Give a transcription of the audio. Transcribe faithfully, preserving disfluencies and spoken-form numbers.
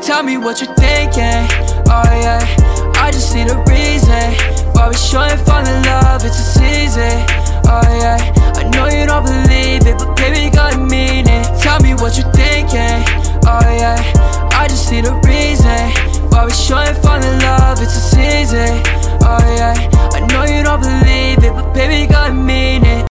tell me what you're thinking. Oh yeah, I just need a reason why we shouldn't fall in love, it's a season. Oh yeah, I know you don't believe it, but baby got me